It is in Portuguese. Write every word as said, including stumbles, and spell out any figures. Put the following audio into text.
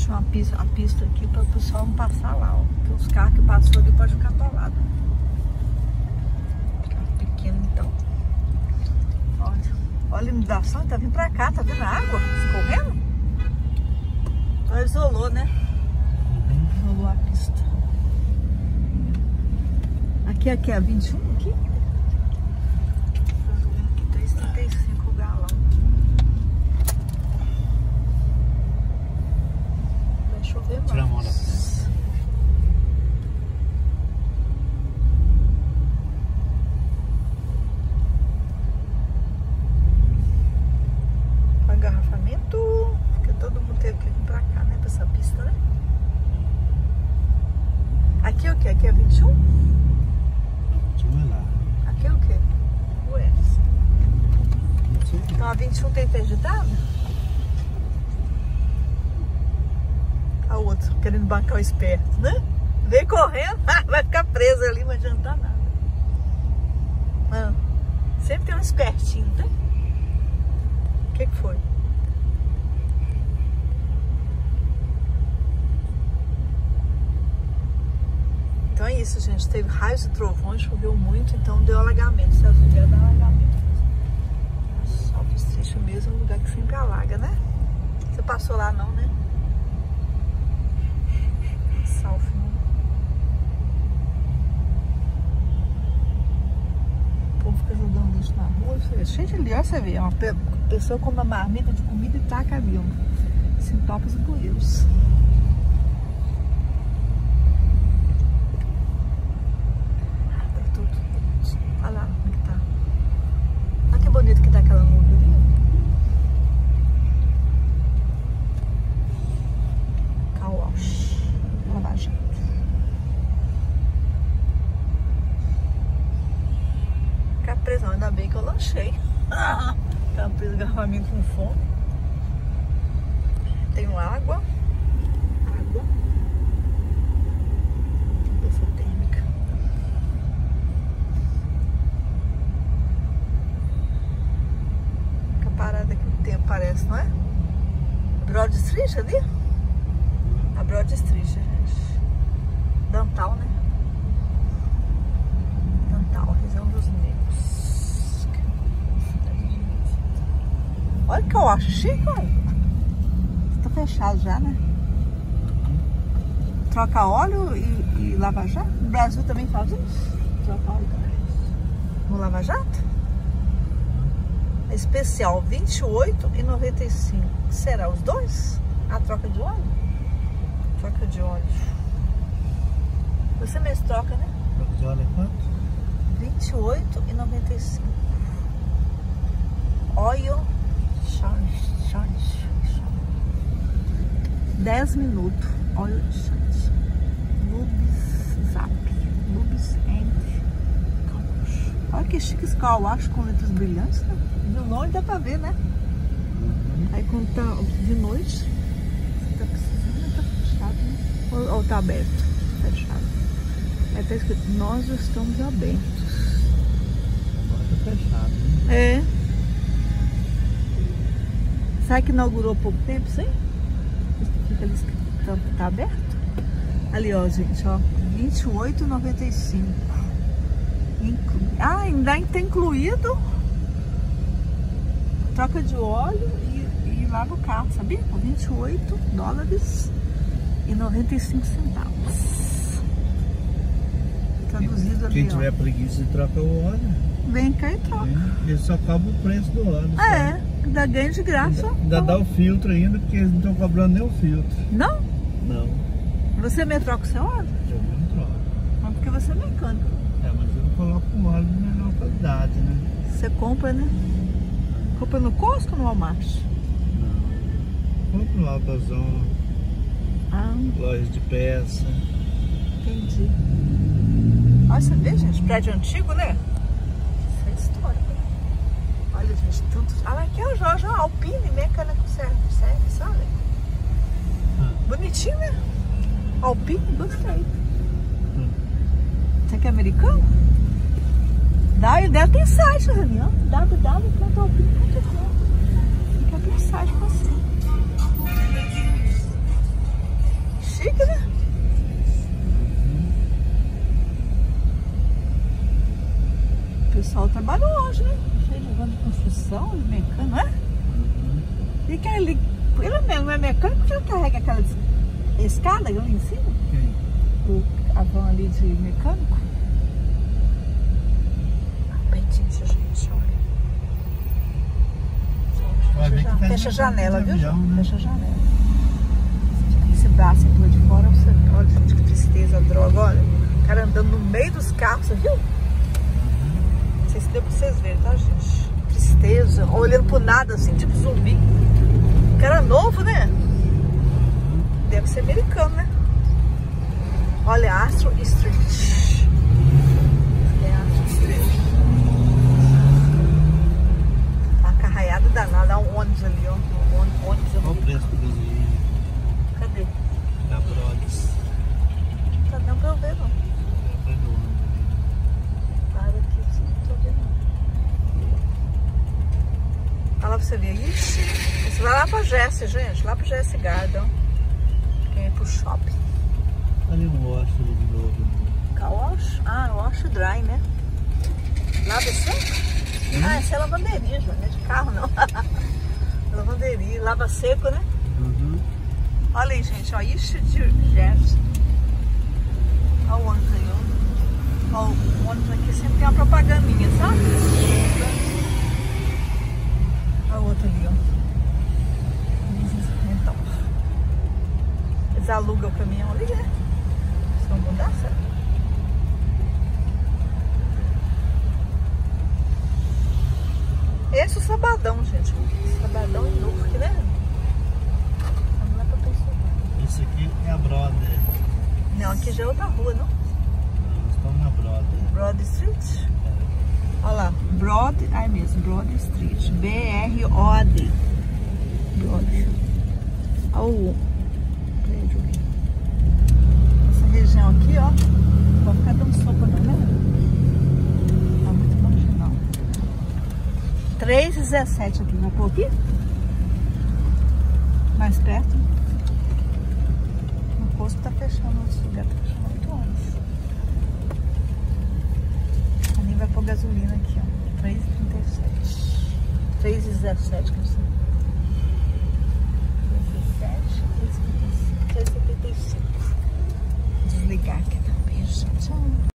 deixou uma pista, uma pista aqui para o pessoal não passar lá, ó. Porque os carros que passou ali podem ficar atolados. Carro pequeno, então. Olha, olha a inundação, tá vindo pra cá, tá vendo a água escorrendo? Então isolou, né? Isolou a pista. Aqui, aqui é a vinte e um, aqui. três e trinta e cinco o galão. Vai chover mais. Tira a mão da frente. Engarrafamento, porque todo mundo teve que vir pra cá, né? Pra essa pista, né? Aqui é o que? Aqui é vinte e um? vinte e um é lá. Aqui é o que? Ué. Então a vinte e um tem interditado? A outra, querendo bancar o esperto, né? Vem correndo, vai ficar preso ali, não adianta nada. Ah, sempre tem um espertinho, né? O que que foi? Então é isso, gente. Teve raios e trovões, choveu muito, então deu alagamento. Se dia dá alagamento. Só o Seixo mesmo é um lugar que sempre alaga, né? Você passou lá não, né? Salve, não. O povo fica jogando lixo na rua. Você vê, cheio de lixo, você vê. Uma pessoa com uma marmita de comida e taca ali, sintopas e bueiros. Olha lá como é que tá. Olha que bonito que tá aquela nuvem ali. Car wash. Lava Jato. Ficar presão, ainda bem que eu lanchei. Tava preso garrafamento com fome. Tenho água. Água. Essa térmica. Fica parada aqui o tempo, parece, não é? A Broad Street ali? A Broad Street, gente. Dantal, né? Dantal, região dos negros. Olha que eu acho chique, olha. Tá fechado já, né? Troca óleo e, e Lava Jato. No Brasil também faz isso? Troca óleo também. No Lava Jato? É especial vinte e oito e noventa e cinco. Será os dois? A troca de óleo? Troca de óleo. Você mesmo troca, né? Troca de óleo é quanto? vinte e oito e noventa e cinco. Oil change, change. dez minutos. Oil change. Lubes Zap. Lubes and Car Wash. Olha que chique esse Car Wash com letras brilhantes, né? De longe dá pra ver, né? Uhum. Aí quando tá de noite, você tá precisando, tá fechado, né? Ou, ou tá aberto? Fechado. Aí tá escrito, nós estamos abertos. Agora tá fechado, né? É. Sabe que inaugurou há pouco tempo, sim? Fica ali escrito, tá, tá aberto? Ali, ó, gente, ó. vinte e oito e noventa e cinco. Inclu... Ah, ainda tá incluído troca de óleo e, e lava o carro, sabia? Com vinte e oito dólares e noventa e cinco centavos. Traduzido ali, quem ó. tiver preguiça de trocar o óleo, vem cá e troca. é, ele só cobra o preço do óleo. Ah, é, dá ganho de graça. Ainda, ainda dá o filtro ainda, porque eles não estão cobrando nem o filtro. Não? Não. Você me troca o seu óleo? Eu não troco. Não, porque você é mecânico. É, mas eu coloco um óleo de menor qualidade, né? Você compra, né? Compra no Costco ou no Walmart? Não. Compro lá da zona, Ah, lojas de peça. entendi. Olha, você vê, gente, prédio antigo, né? Isso é histórico. Olha, gente, tanto... Ah, aqui é o Jorge, ó, Alpine, mecânico service, service, olha. Ah. Bonitinho, né? Alpine, gostei. Hum. Você que é americano? Dá, ele deve ter site ali, ó. w w w ponto alpine ponto com. Fica por site pra você. chique, né? O pessoal trabalhou hoje, né? Cheio de negócio de construção, de mecânico, não é? E que ele, ele mesmo é mecânico, que ele carrega aquela escada ali em cima? Quem? O, a van ali de mecânico. Peitinho, gente, olha. Vai ver que tá Fecha a de- janela, de viu? avião, né? Fecha a janela. Esse braço aqui lá de fora, você, olha, gente, que tristeza, droga, olha. O cara andando no meio dos carros, você viu? Não sei se deu pra vocês verem, tá, gente? Tristeza, olhando pro nada, assim, tipo zumbi. O cara novo, né? Deve ser americano, né? Olha, Astro Street. É Astro Street. Uma carraiada danada, há um ônibus ali, ó. Um ônibus, ônibus Olha o ali. preço do gasolina Cadê? da Brothers. Não tá não pra eu ver, não. Atrás do ônibus ali. Para aqui, assim, não tô vendo. Olha lá pra você ver aí. Você vai lá pra Jesse, gente. Lá pro Jesse Garden. Quem é pro shopping. Ali um wash ali de novo. Car wash? Ah, wash dry, né? Lava seco? Hum? Ah, essa é lavanderia, João. Não é de carro, não. Lavanderia. Lava seco, né? Uhum. Olha aí, gente. Ó, isso de Jesse. Olha o ônibus aí, ó. Ó, o ônibus aqui sempre tem uma propagandinha, sabe? Olha o outro ali, ó. Então, eles alugam o caminhão ali, né? Eles vão mudar, sabe? Esse é o sabadão, gente. Sabadão em Newark, né? Vamos lá pra pessoa. Esse aqui é a Brother. Não, aqui já é outra rua, não? Nós estamos na Brother. Broad Street. Olha lá, Broad, ai mesmo, Broad Street. B R O D. Broad. Olha o prédio aqui. Essa região aqui, ó. Não vai ficar dando sopa não, né? Tá muito longe não. três e dezessete aqui, vou pôr aqui? Mais perto. O posto tá fechando, o lugar tá fechando muito antes. Ali vai pôr gasolina aqui, ó. três e trinta e sete. três e dezessete, que eu sei. três e setenta e cinco. Desligar aqui.